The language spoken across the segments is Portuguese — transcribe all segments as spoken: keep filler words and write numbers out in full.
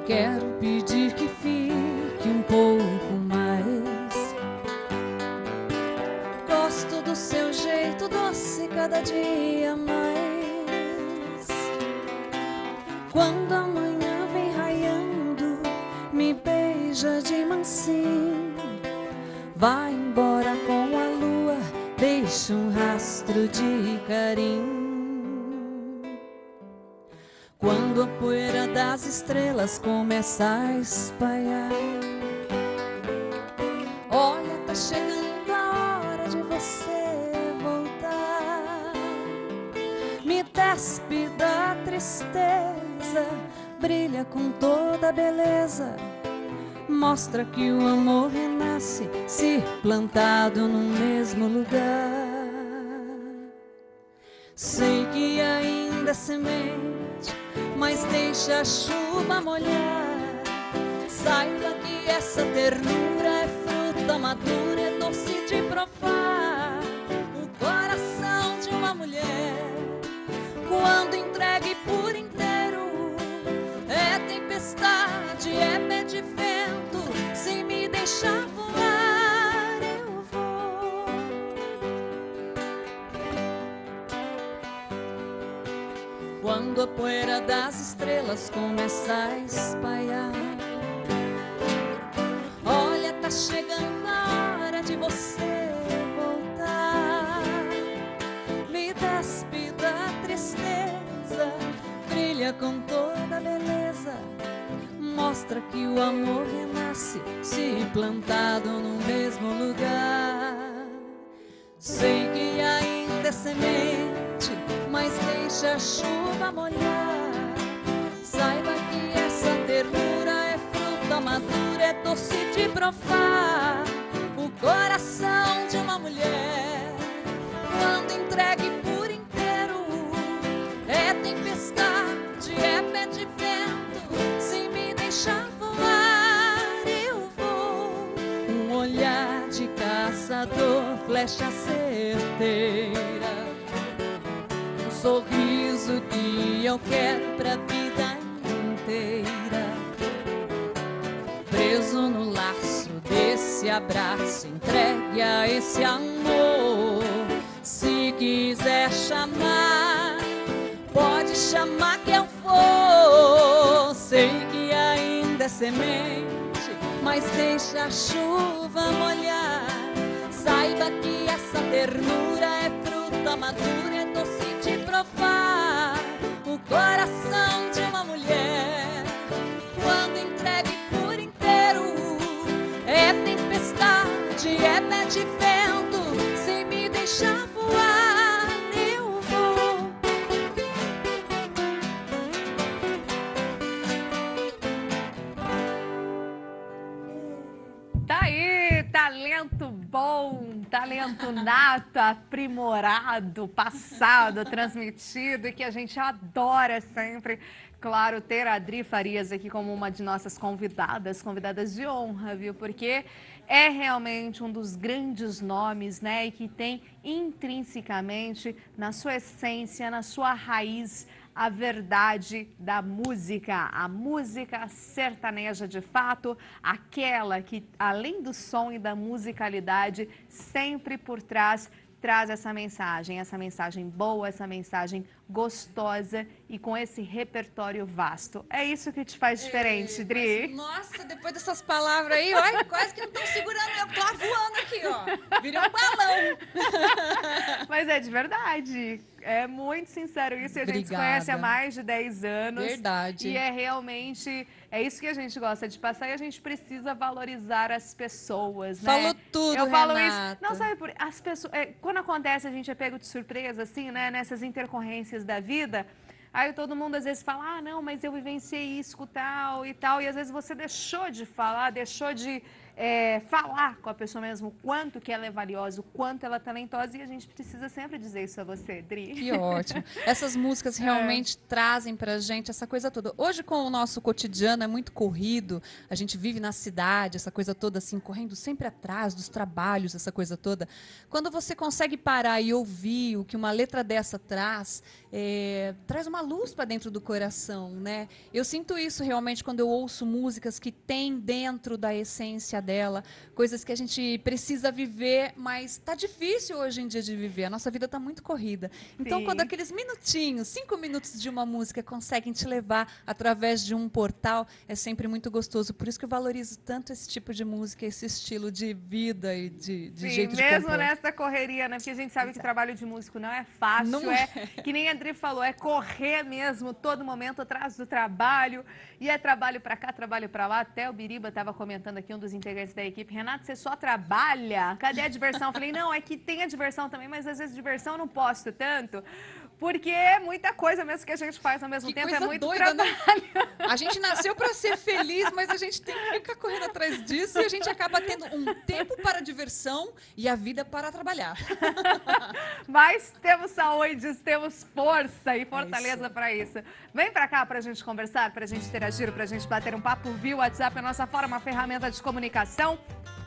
quero pedir que fique um pouco mais. Gosto do seu jeito doce cada dia mais. Quando a manhã vem raiando, me beija de mansinho. Vai embora com a lua, deixa um rastro de carinho. Quando a poeira das estrelas começa a espalhar, olha, tá chegando a hora de você voltar. Me despe da tristeza, brilha com toda a beleza. Mostra que o amor renasce se plantado no mesmo lugar. Sei que ainda é semente, mas deixa a chuva molhar. Saiba que essa ternura é fruta madura, é doce de provar. O coração de uma mulher, quando entregue por inteiro, é tempestade, é pé de vento. Se me deixar voar, eu vou. Quando a poeira das estrelas começa a espalhar, olha, tá chegando a hora de você voltar. Me despe da tristeza, brilha com toda a beleza. Mostra que o amor renasce se plantado no mesmo lugar. Sei que ainda é semente, mas deixa a chuva molhar. Saiba que essa ternura é fruta madura, é doce de provar. O coração de uma mulher, quando entregue por inteiro, é tempestade, é pé de vento. Se me deixar voar, eu vou. Um olhar de caçador, flecha certeira. Um sorriso que eu quero pra vida inteira. Preso no laço desse abraço, entregue a esse amor. Se quiser chamar, pode chamar que eu vou. Sei que ainda é semente, mas deixa a chuva molhar. Saiba que essa ternura é fruta madura, é doce de provar. O coração de uma mulher, quando entregue por inteiro, é tempestade, é pé de vento. Se me deixar voar, eu vou. Tá aí, talento bom, talento nato, aprimorado, passado, transmitido, e que a gente adora sempre. Claro, ter a Adri Farias aqui como uma de nossas convidadas, convidadas de honra, viu? Porque é realmente um dos grandes nomes, né? E que tem intrinsecamente, na sua essência, na sua raiz, a verdade da música, a música sertaneja de fato, aquela que, além do som e da musicalidade, sempre por trás traz essa mensagem, essa mensagem boa, essa mensagem gostosa e com esse repertório vasto. É isso que te faz diferente, É, Dri. mas, nossa, depois dessas palavras aí, olha, quase que não estão segurando, eu tô voando aqui, ó. Virei um balão. Mas é de verdade. É muito sincero isso, e a gente se Obrigada. conhece há mais de dez anos. Verdade. E é realmente, é isso que a gente gosta de passar, e a gente precisa valorizar as pessoas, né? Falou tudo, Eu falo Renata. isso, não sabe por as pessoas, é, quando acontece a gente é pego de surpresa assim, né, nessas intercorrências da vida. Aí todo mundo às vezes fala, ah, não, mas eu vivenciei isso tal e tal, e às vezes você deixou de falar, deixou de é, falar com a pessoa mesmo o quanto que ela é valiosa, o quanto ela é talentosa, e a gente precisa sempre dizer isso a você, Dri. Que ótimo. Essas músicas realmente é. trazem pra gente essa coisa toda. Hoje, com o nosso cotidiano é muito corrido, a gente vive na cidade, essa coisa toda assim, correndo sempre atrás dos trabalhos, essa coisa toda. Quando você consegue parar e ouvir o que uma letra dessa traz, é, traz uma luz para dentro do coração, né? Eu sinto isso realmente quando eu ouço músicas que tem dentro da essência dela, coisas que a gente precisa viver, mas tá difícil hoje em dia de viver. A nossa vida tá muito corrida. Então, Sim. quando aqueles minutinhos, cinco minutos de uma música conseguem te levar através de um portal, é sempre muito gostoso. Por isso que eu valorizo tanto esse tipo de música, esse estilo de vida e de, de Sim, jeito de mesmo compor. nessa correria, né? Porque a gente sabe Exato. que trabalho de músico não é fácil, não é, é que nem a Adri falou, é correr mesmo todo momento atrás do trabalho, e é trabalho pra cá, trabalho pra lá. Até o Biriba estava comentando aqui, um dos integrantes da equipe, Renato, você só trabalha? Cadê a diversão? Eu falei, não, é que tem a diversão também, mas às vezes diversão eu não posto tanto, porque é muita coisa mesmo que a gente faz ao mesmo que tempo, coisa é muito doida, trabalho. Né? A gente nasceu para ser feliz, mas a gente tem que ficar correndo atrás disso e a gente acaba tendo um tempo para diversão e a vida para trabalhar. Mas temos saúde, temos força e fortaleza é para isso. Vem para cá para a gente conversar, para a gente interagir, para a gente bater um papo via WhatsApp, a nossa forma, uma ferramenta de comunicação,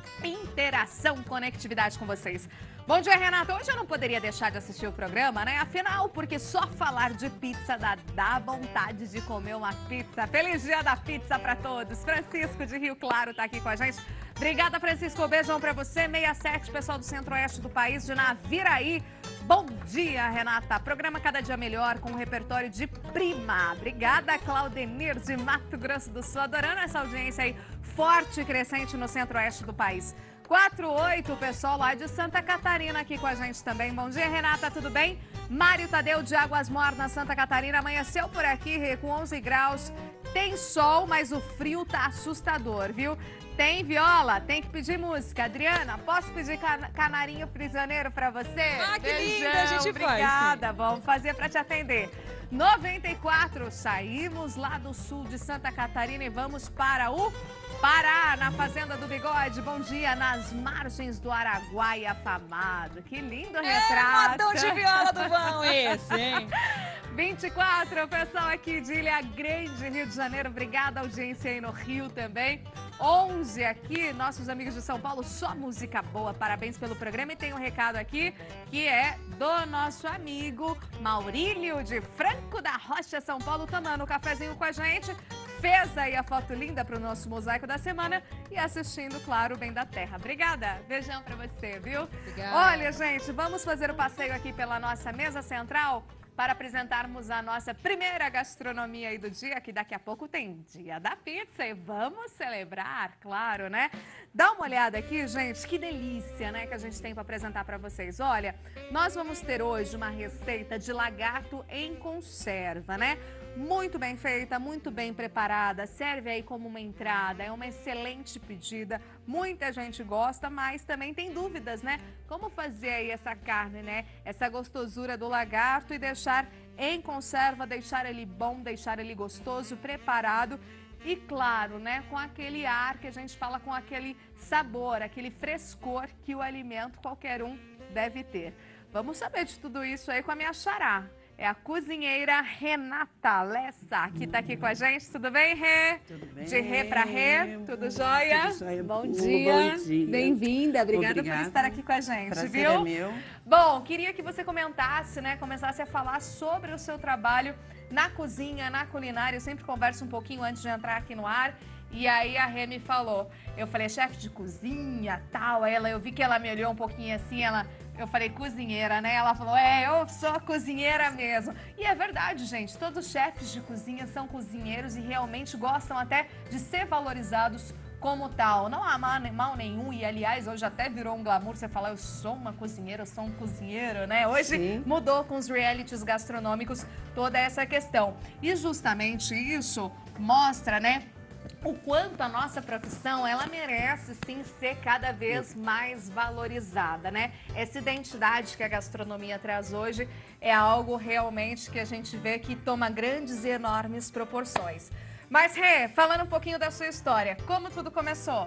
interação, conectividade com vocês. Bom dia, Renata. Hoje eu não poderia deixar de assistir o programa, né? Afinal, porque só falar de pizza dá, dá vontade de comer uma pizza. Feliz dia da pizza para todos. Francisco de Rio Claro tá aqui com a gente. Obrigada, Francisco. Beijão para você. sessenta e sete, pessoal do centro-oeste do país, de Naviraí. Bom dia, Renata. Programa Cada Dia Melhor com um repertório de prima. Obrigada, Claudemir de Mato Grosso do Sul. Adorando essa audiência aí forte e crescente no centro-oeste do país. quatro oito, o pessoal lá de Santa Catarina aqui com a gente também. Bom dia, Renata, tudo bem? Mário Tadeu de Águas Mornas, Santa Catarina. Amanheceu por aqui com onze graus. Tem sol, mas o frio tá assustador, viu? Tem viola, tem que pedir música. Adriana, posso pedir can canarinho prisioneiro pra você? Ah, que Beijão, linda, a gente obrigada. faz, Vamos fazer pra te atender. noventa e quatro, saímos lá do sul de Santa Catarina e vamos para o Pará, na Fazenda do Bigode. Bom dia, nas margens do Araguaia afamado. Que lindo retrato. É modão de viola do vão esse, hein? vinte e quatro, o pessoal aqui de Ilha Grande, Rio de Janeiro. Obrigada, audiência aí no Rio também. onze aqui, nossos amigos de São Paulo, só música boa. Parabéns pelo programa. E tem um recado aqui que é do nosso amigo Maurílio de Franco da Rocha, São Paulo, tomando um cafezinho com a gente. Fez aí a foto linda para o nosso mosaico da semana e assistindo, claro, o Bem da Terra. Obrigada. Beijão para você, viu? Obrigada. Olha, gente, vamos fazer o passeio aqui pela nossa mesa central para apresentarmos a nossa primeira gastronomia aí do dia, que daqui a pouco tem Dia da Pizza e vamos celebrar, claro, né? Dá uma olhada aqui, gente, que delícia, né, que a gente tem para apresentar para vocês. Olha, nós vamos ter hoje uma receita de lagarto em conserva, né? Muito bem feita, muito bem preparada, serve aí como uma entrada, é uma excelente pedida, muita gente gosta, mas também tem dúvidas, né? Como fazer aí essa carne, né? Essa gostosura do lagarto e deixar em conserva, deixar ele bom, deixar ele gostoso, preparado e claro, né? Com aquele ar que a gente fala, com aquele sabor, aquele frescor que o alimento qualquer um deve ter. Vamos saber de tudo isso aí com a minha xará. É a cozinheira Renata Lessa, que está aqui com a gente. Tudo bem, Rê? Tudo bem. De Rê para Rê, tudo jóia? Tudo jóia. Bom dia. Bom dia. Bem-vinda. Obrigada, Obrigada por estar aqui com a gente, Prazer viu? é meu. Bom, queria que você comentasse, né? Começasse a falar sobre o seu trabalho na cozinha, na culinária. Eu sempre converso um pouquinho antes de entrar aqui no ar. E aí a Rê me falou, eu falei, chefe de cozinha, tal, ela, eu vi que ela me olhou um pouquinho assim, ela, eu falei, cozinheira, né? Ela falou, é, eu sou cozinheira mesmo. E é verdade, gente, todos os chefes de cozinha são cozinheiros e realmente gostam até de ser valorizados como tal. Não há mal nenhum e, aliás, hoje até virou um glamour você falar, eu sou uma cozinheira, eu sou um cozinheiro, né? Hoje Sim. mudou com os realities gastronômicos toda essa questão. E justamente isso mostra, né, o quanto a nossa profissão, ela merece sim ser cada vez mais valorizada, né? Essa identidade que a gastronomia traz hoje é algo realmente que a gente vê que toma grandes e enormes proporções. Mas, Rê, falando um pouquinho da sua história, como tudo começou?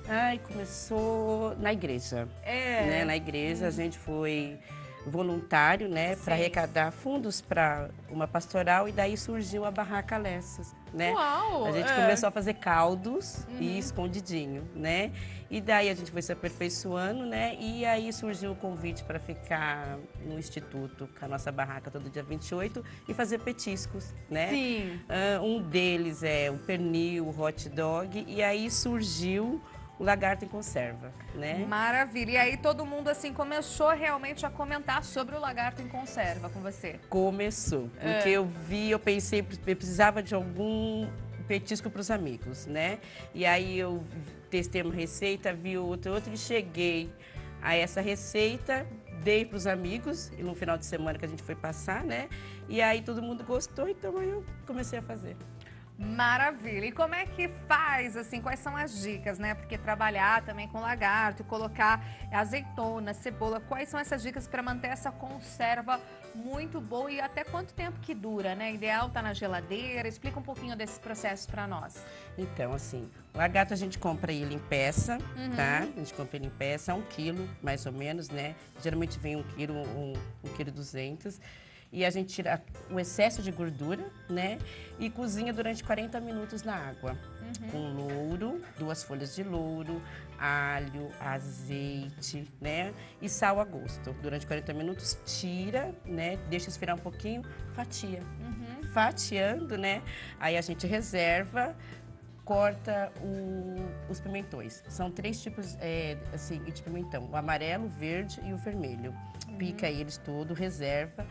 Ai, começou na igreja. É. Né? Na igreja, hum. a gente foi voluntário, né, para arrecadar fundos para uma pastoral, e daí surgiu a Barraca Lessas, né? Uau, a gente é. começou a fazer caldos uhum. e escondidinho, né? E daí a gente foi se aperfeiçoando, né? E aí surgiu o convite para ficar no instituto com a nossa barraca todo dia vinte e oito e fazer petiscos, né? Sim. Uh, um deles é o pernil, o hot dog, e aí surgiu o lagarto em conserva, né? Maravilha. E aí todo mundo, assim, começou realmente a comentar sobre o lagarto em conserva com você? Começou. Porque é. eu vi, eu pensei, eu precisava de algum petisco para os amigos, né? E aí eu testei uma receita, vi outra, outra e cheguei a essa receita, dei para os amigos, e no final de semana que a gente foi passar, né? E aí todo mundo gostou, então aí eu comecei a fazer. Maravilha. E como é que faz, assim, quais são as dicas, né? Porque trabalhar também com lagarto, colocar azeitona, cebola, quais são essas dicas para manter essa conserva muito boa e até quanto tempo que dura, né? Ideal tá na geladeira. Explica um pouquinho desse processo para nós. Então, assim, o lagarto a gente compra ele em peça, uhum. tá? A gente compra ele em peça, um quilo, mais ou menos, né? Geralmente vem um quilo, um, um quilo e duzentos. E a gente tira o excesso de gordura, né? E cozinha durante quarenta minutos na água. Uhum. Com louro, duas folhas de louro, alho, azeite, né? E sal a gosto. Durante quarenta minutos, tira, né? Deixa esfriar um pouquinho, fatia. Uhum. Fatiando, né? Aí a gente reserva, corta o, os pimentões. São três tipos é, assim, de pimentão. O amarelo, o verde e o vermelho. Uhum. Pica eles tudo, reserva.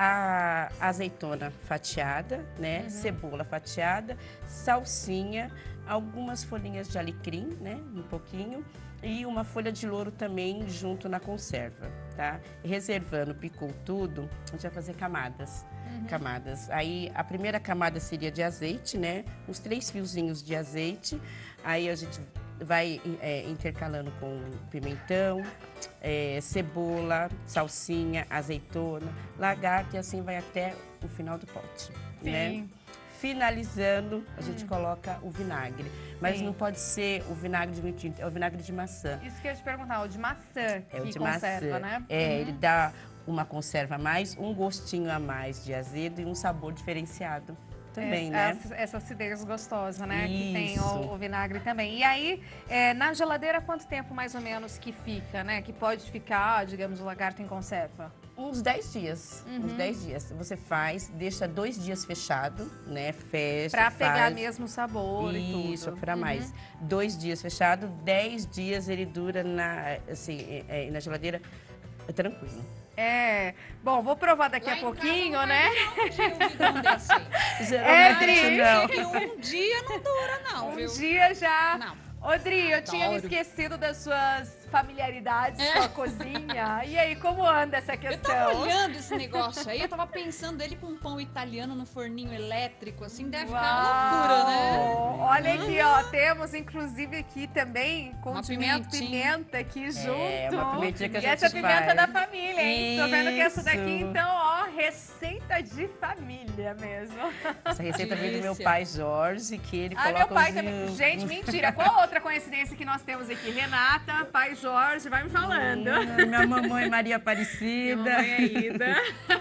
A azeitona fatiada, né? Uhum. Cebola fatiada, salsinha, algumas folhinhas de alecrim, né? Um pouquinho. E uma folha de louro também junto na conserva, tá? Reservando, picou tudo, a gente vai fazer camadas. Uhum. Camadas. Aí a primeira camada seria de azeite, né? Uns três fiozinhos de azeite. Aí a gente vai é, intercalando com pimentão, é, cebola, salsinha, azeitona, lagarto, e assim vai até o final do pote. Sim. Né? Finalizando, a gente hum. coloca o vinagre. Mas Sim. não pode ser o vinagre de tinto, é o vinagre de maçã. Isso que eu ia te perguntar, o de maçã, é o que de conserva, maçã. né? É, uhum. ele dá uma conserva a mais, um gostinho a mais de azedo e um sabor diferenciado. Também, é, né? Essa, essa acidez gostosa, né? Isso. Que tem o, o vinagre também. E aí, é, na geladeira, quanto tempo mais ou menos que fica, né? Que pode ficar, digamos, o lagarto em conserva? Uns dez dias. Uhum. Uns dez dias. Você faz, deixa dois dias fechado, né? Fecha. Pra faz. pegar mesmo o sabor Isso, e tudo. Isso, pra uhum. mais. Dois dias fechado, dez dias ele dura na, assim, é, na geladeira, é tranquilo. É, bom, vou provar daqui Lá a pouquinho, casa, né? Um dia, um dia É, Dri, não. Que um dia não dura, não, um viu? Um dia já. Não. Ô, Dri, eu Adoro. tinha me esquecido das suas familiaridades é. com a cozinha. E aí, como anda essa questão? Eu tava olhando esse negócio aí, eu tava pensando ele com um pão italiano no forninho elétrico, assim, deve Uau. ficar uma loucura, né? Olha aqui, ó, temos inclusive aqui também condimento, pimentinha. pimenta aqui É, junto. uma pimentinha que a e gente essa pimenta faz. da família, hein? Tô vendo que essa Isso. daqui, então, ó, receita de família mesmo. Essa receita veio do meu pai Jorge, que ele ah, coloca meu pai os... também. Gente, mentira. Qual outra coincidência que nós temos aqui? Renata, pai Jorge, vai me falando. Hum, minha mamãe Maria Aparecida. Minha mamãe Aida.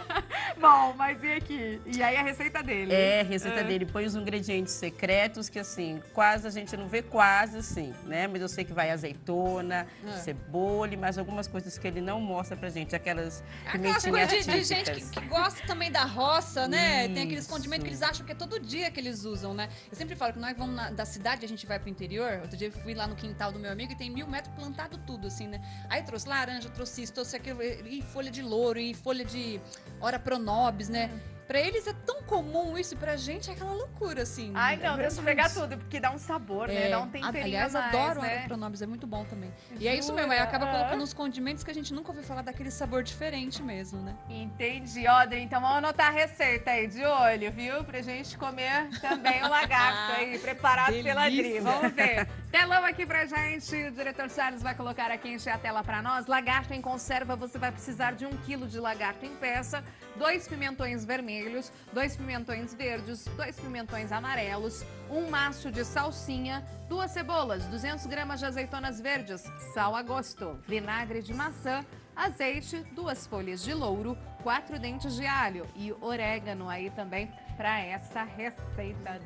Bom, mas e aqui? E aí a receita dele? É, a receita ah. dele. Põe os ingredientes secretos que, assim, quase a gente não vê quase, assim, né? Mas eu sei que vai azeitona, ah. cebola, mas algumas coisas que ele não mostra pra gente. Aquelas pimentinhas típicas. De, de gente que, que gosta também da roça, né? Isso. Tem aqueles condimentos que eles acham que é todo dia que eles usam, né? Eu sempre falo que nós vamos na, da cidade, a gente vai pro interior. Outro dia eu fui lá no quintal do meu amigo e tem mil metros plantado tudo, assim, né? Aí trouxe laranja, trouxe isso, trouxe aquilo, e folha de louro, e folha de ora pronobis, né? Hum. Pra eles é tão comum isso, e pra gente é aquela loucura, assim. Ai, não, é deixa eu pegar tudo, porque dá um sabor, é. né? Dá um temperinho Aliás, a mais, adoro né? ora pronobis, é muito bom também. Jura? E é isso mesmo, aí acaba colocando uns condimentos que a gente nunca ouviu falar daquele sabor diferente mesmo, né? Entendi. Ó, Dri, então vamos anotar a receita aí, de olho, viu? Pra gente comer também o lagarto aí, preparado pela Dri. Vamos ver. Telão aqui pra gente, o diretor Charles vai colocar aqui, encher a tela pra nós. Lagarto em conserva, você vai precisar de um quilo de lagarto em peça, dois pimentões vermelhos, dois pimentões verdes, dois pimentões amarelos, um maço de salsinha, duas cebolas, duzentas gramas de azeitonas verdes, sal a gosto, vinagre de maçã, azeite, duas folhas de louro, quatro dentes de alho e orégano aí também para essa receita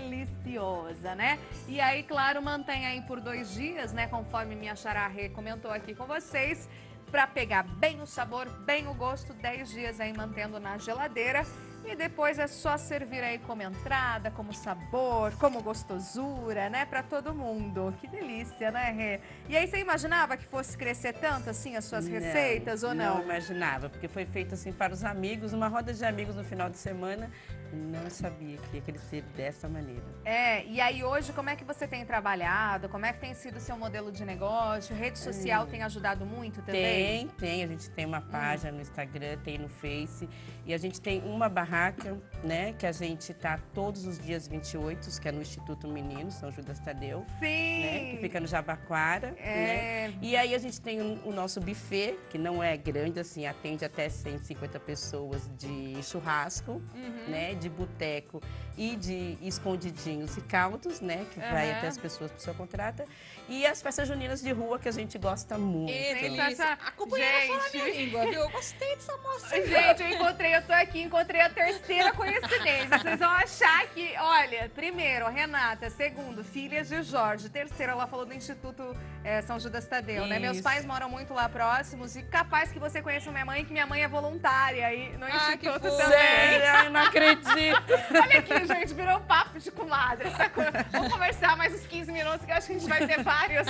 deliciosa, né? E aí, claro, mantém aí por dois dias, né? Conforme minha xará Rê comentou aqui com vocês, para pegar bem o sabor, bem o gosto, dez dias aí mantendo na geladeira. E depois é só servir aí como entrada, como sabor, como gostosura, né? Pra todo mundo. Que delícia, né, Rê? E aí, você imaginava que fosse crescer tanto, assim, as suas Não, receitas, ou não? Não imaginava, porque foi feito, assim, para os amigos, uma roda de amigos no final de semana. Não sabia que ia crescer dessa maneira. É, e aí hoje, como é que você tem trabalhado? Como é que tem sido o seu modelo de negócio? Rede social hum. tem ajudado muito também? Tem, tem. A gente tem uma página hum. no Instagram, tem no Face. E a gente tem uma barraca, né, que a gente tá todos os dias vinte e oito, que é no Instituto Menino, São Judas Tadeu. Sim! Né, que fica no Jabaquara. É. Né? E aí a gente tem o, o nosso buffet, que não é grande, assim, atende até cento e cinquenta pessoas de churrasco, uhum. né? De boteco e de escondidinhos e caldos, né? Que uhum. vai até as pessoas que o senhor contrata. E as festas juninas de rua, que a gente gosta muito. Delícia. A companheira fala minha língua, viu? Eu gostei dessa moça. Gente, eu encontrei, eu tô aqui, encontrei a terceira coincidência. Vocês vão achar que, olha, primeiro, Renata, segundo, filhas de Jorge, terceiro, ela falou do Instituto é, São Judas Tadeu, né? Meus pais moram muito lá próximos e capaz que você conheça minha mãe, que minha mãe é voluntária aí no ah, Instituto também. Sério? Ai, não acredito. Olha aqui, gente, virou papo de comadre. Sacou? Vamos conversar mais uns quinze minutos, que eu acho que a gente vai ter vários.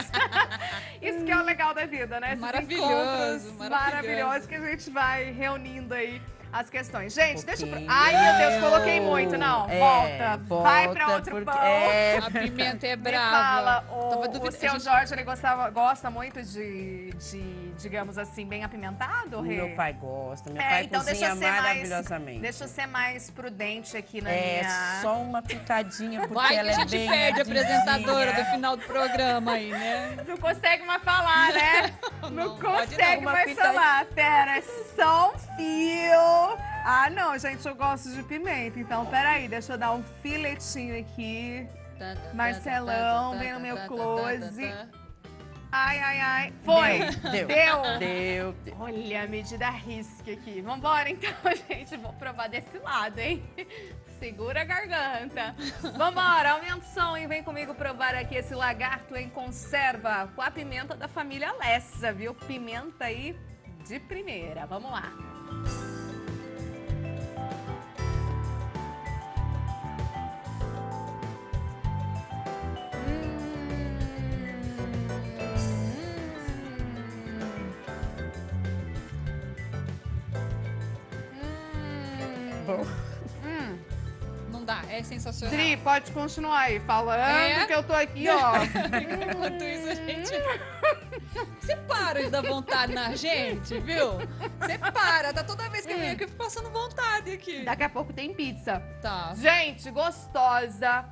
Isso que é o legal da vida, né? Esses maravilhoso, maravilhoso. Maravilhosos que a gente vai reunindo aí as questões. Gente, um deixa eu... Ai, meu Deus, coloquei muito. Não, é, volta. volta. Vai pra outro porque... pão. É... A pimenta é brava. Me fala, o, o seu gente... Jorge, ele gostava, gosta muito de, de, digamos assim, bem apimentado, Rê? Meu pai gosta. Meu é, pai então cozinha deixa maravilhosamente. Mais, deixa eu ser mais prudente aqui na é, minha... É, só uma pitadinha, porque Vai ela que a é gente bem perde a apresentadora do final do programa aí, né? Não consegue mais falar, né? Não, não consegue não, mais pitadinha. falar. Pera, é só um fio. Ah, não, gente, eu gosto de pimenta. Então, peraí, deixa eu dar um filetinho aqui. Marcelão, vem no meu close. Ai, ai, ai. Foi! Deu! Deu! Deu! Deu. Olha a medida risca aqui. Vambora, então, gente. Vou provar desse lado, hein? Segura a garganta. Vambora, aumenta o som e vem comigo provar aqui esse lagarto em conserva com a pimenta da família Lessa, viu? Pimenta aí de primeira. Vamos lá. Hum. Não dá, é sensacional. Dri, pode continuar aí falando é? que eu tô aqui, ó. Enquanto isso, a gente... Você para de dar vontade na gente, viu? Você para, tá toda vez que eu venho aqui eu fico passando vontade aqui. Daqui a pouco tem pizza. Tá. Gente, gostosa,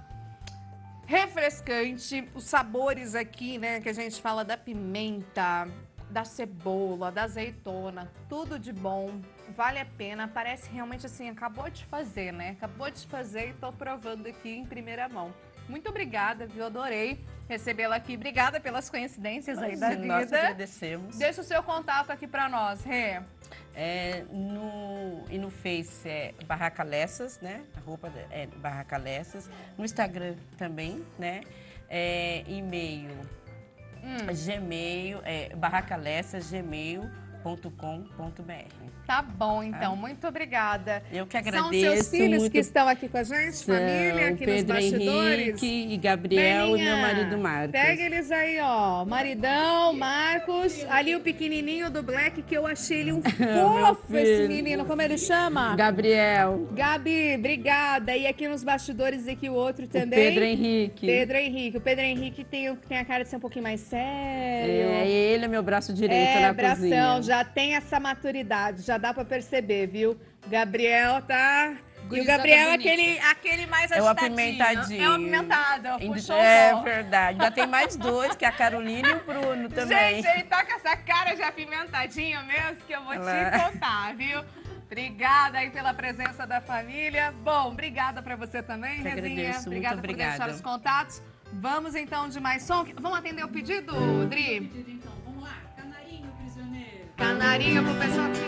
refrescante, os sabores aqui, né, que a gente fala da pimenta, da cebola, da azeitona, tudo de bom, vale a pena, parece realmente assim, acabou de fazer, né? Acabou de fazer e tô provando aqui em primeira mão. Muito obrigada, viu? Adorei recebê-la aqui. Obrigada pelas coincidências aí da vida. Nós agradecemos. Deixa o seu contato aqui pra nós, Rê. É, no, e no Face é Barraca Lessas, né? A roupa é Barraca Lessas. No Instagram também, né? É, e-mail, hum. Gmail, é barracalessas, gmail ponto com ponto br. Tá bom, então. Muito obrigada. Eu que agradeço. São seus filhos muito... que estão aqui com a gente, São família, aqui Pedro nos bastidores? Henrique e Gabriel Belinha, e meu marido Marcos. Pega eles aí, ó. Maridão, Marcos. Ali o pequenininho do Black, que eu achei ele um fofo, esse menino. Como ele chama? Gabriel. Gabi, obrigada. E aqui nos bastidores, aqui o outro também. O Pedro Henrique. Pedro Henrique. O Pedro Henrique tem, tem a cara de ser um pouquinho mais sério. É, ele é meu braço direito é, na bração, cozinha. Já tem essa maturidade, já dá pra perceber, viu? Gabriel tá... E o Gabriel é aquele, aquele mais agitadinho. É o apimentadinho. É o apimentado, puxou É o verdade. Ainda tem mais dois, que é a Carolina e o Bruno também. Gente, ele tá com essa cara de apimentadinho mesmo, que eu vou te contar, viu? Obrigada aí pela presença da família. Bom, obrigada para você também, Eu Rezinha. agradeço, Obrigada muito por obrigada. deixar os contatos. Vamos então de mais som. Vamos atender o pedido, Dri? Então, vamos lá. Canarinho prisioneiro. Canarinho pro pessoal que